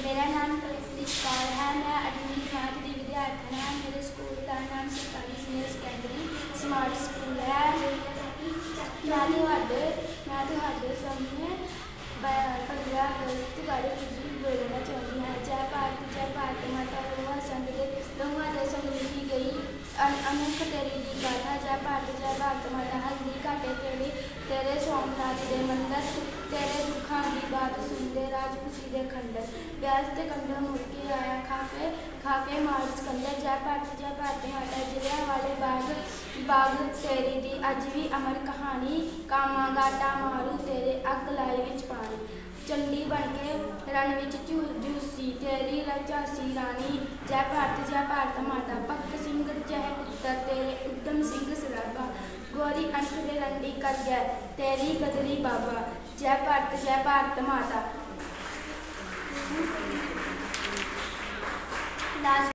मेरा नाम कलशदीप कौर है। मैं 8वीं जमात की विद्यार्थी हाँ। मेरे स्कूल का नाम सरकारी सीनियर सैकेंडरी स्मार्ट स्कूल है। मैं तुहाडे सामने 15 अगस्त बारे कुछ बोलना चाहती हाँ। जय भारत माता लोहा संग दे संग लिखी गई अनूख तेरी दी गाथा। जय भारत माता हल्दी घाटे तेरे सोमनाथ दे मंदिर तेरे दुखा की बात सुनते राजपूती दे खंडर ब्याज के कंधे मुड़ के आया खा के मार सिकंदर। जय भारत माता जलियांवाले बाग तेरी दी अज भी अमर कहानी कामा गाटा मारू तेरे अग लाई विच पानी। चंडी बन के रण विच जूसी तेरी झांसी रानी। जय भारत माता भगत सिंह जय पुत्र तेरे उधम सिंह सराबा गोरी अंक दे रंडी कर गया तेरी गदरी बाबा। जय भारत माता।